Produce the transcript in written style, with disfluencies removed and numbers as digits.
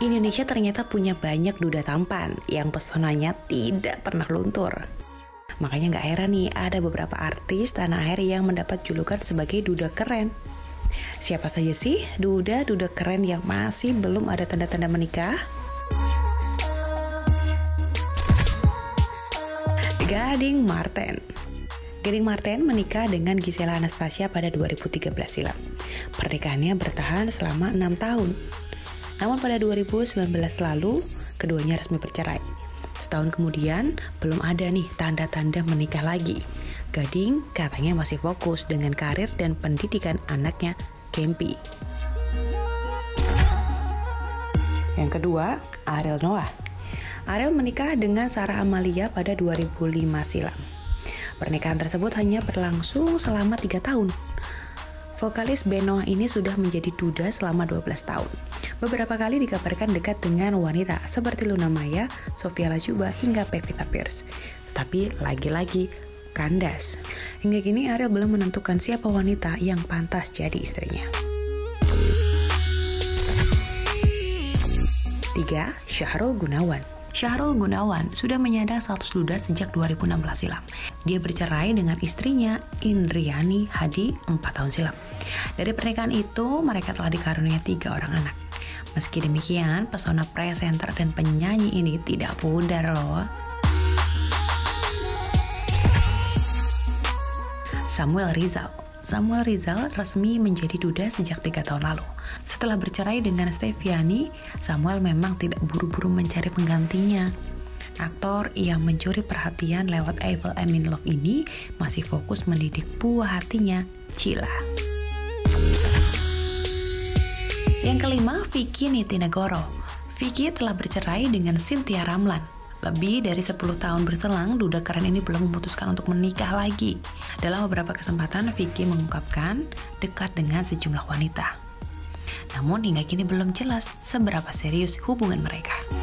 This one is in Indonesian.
Indonesia ternyata punya banyak duda tampan yang pesonanya tidak pernah luntur. Makanya nggak heran nih ada beberapa artis tanah air yang mendapat julukan sebagai duda keren. Siapa saja sih duda-duda keren yang masih belum ada tanda-tanda menikah? Gading Marten. Gading Marten menikah dengan Gisela Anastasia pada 2013 silam. Pernikahannya bertahan selama 6 tahun. Namun pada 2019 lalu, keduanya resmi bercerai. Setahun kemudian, belum ada nih tanda-tanda menikah lagi. Gading katanya masih fokus dengan karir dan pendidikan anaknya, Kempi. Yang kedua, Ariel Noah. Ariel menikah dengan Sarah Amalia pada 2005 silam. Pernikahan tersebut hanya berlangsung selama 3 tahun. Vokalis band Noah ini sudah menjadi duda selama 12 tahun. Beberapa kali dikabarkan dekat dengan wanita seperti Luna Maya, Sophia Latjuba, hingga Pevita Pierce. Tapi lagi-lagi kandas. Hingga kini Ariel belum menentukan siapa wanita yang pantas jadi istrinya. 3. Syahrul Gunawan. Syahrul Gunawan sudah menyandang status duda sejak 2016 silam. Dia bercerai dengan istrinya Indriani Hadi 4 tahun silam. Dari pernikahan itu, mereka telah dikaruniai 3 orang anak. Meski demikian, pesona presenter dan penyanyi ini tidak pudar loh. Samuel Rizal. Samuel Rizal resmi menjadi duda sejak 3 tahun lalu. Setelah bercerai dengan Steviani, Samuel memang tidak buru-buru mencari penggantinya. Aktor yang mencuri perhatian lewat Evil I'm in Love ini masih fokus mendidik buah hatinya, Cila. Yang kelima, Vicky Nitinegoro. Vicky telah bercerai dengan Cynthia Ramlan. Lebih dari 10 tahun berselang, duda keren ini belum memutuskan untuk menikah lagi. Dalam beberapa kesempatan, Vicky mengungkapkan dekat dengan sejumlah wanita. Namun hingga kini belum jelas seberapa serius hubungan mereka.